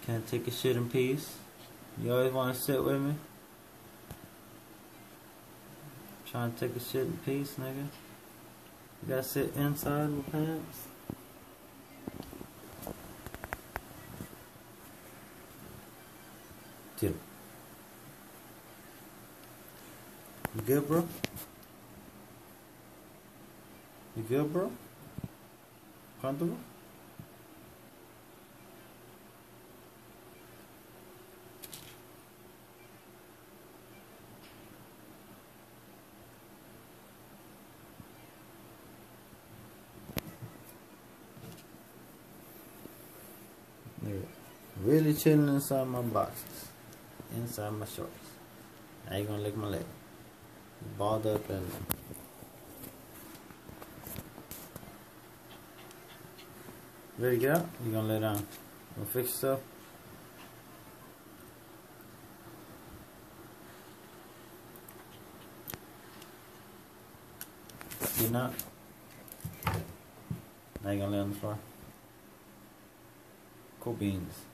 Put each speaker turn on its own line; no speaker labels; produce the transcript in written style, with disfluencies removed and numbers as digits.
Can't take a shit in peace. You always want to sit with me. Trying to take a shit in peace, nigga. You gotta sit inside with pants. Dude. You good, bro? You good, bro? Comfortable? Nigga, really chilling inside my boxes, inside my shorts. Now you gonna lick my leg. Balled up and ready to get out? You gonna lay down? You gonna fix yourself? You not? Now you gonna lay on the floor? Cool beans.